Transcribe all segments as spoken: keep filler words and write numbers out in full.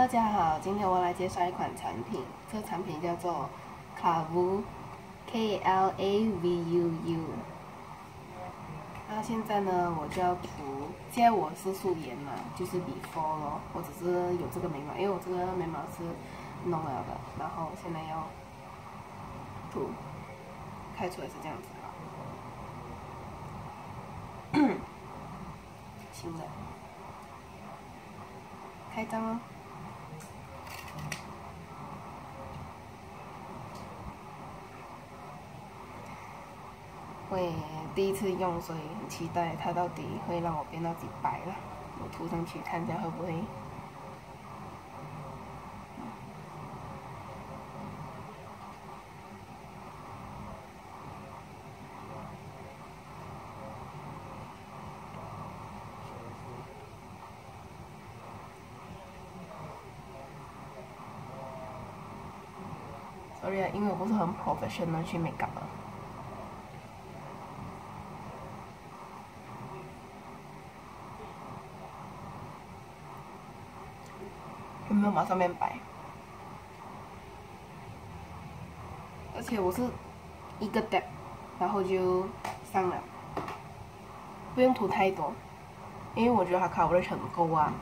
大家好，今天我来介绍一款产品，这个产品叫做 KLAVUU K L A V U U。那现在呢，我就要涂，现在我是素颜嘛，就是 before 咯，我只是有这个眉毛，因为我这个眉毛是弄了的，然后现在要涂，开出来是这样子的，新的，开张哦。 会第一次用，所以很期待它到底会让我变到几白了。我涂上去看一下会不会。Sorry 啊，因为我不是很 professional 去 make up 的。 有没有马上变白？而且我是一个 dab， 然后就上了，不用涂太多，因为我觉得它 coverage 很够啊。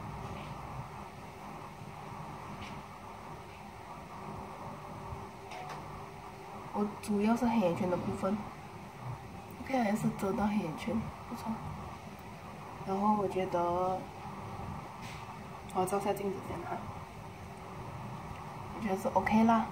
我主要是黑眼圈的部分 ，OK 还是遮到黑眼圈，不错。然后我觉得。 我照下镜子先哈，我觉得是 OK 啦。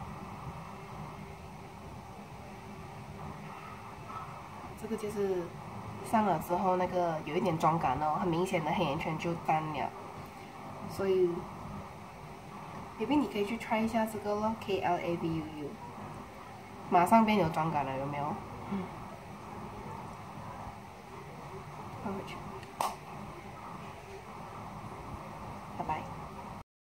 这个就是上了之后，那个有一点妆感哦，很明显的黑眼圈就淡了。所以 ，maybe 你可以去 try 一下这个咯 ，K L A V U U， 马上变有妆感了，有没有？嗯。放回去。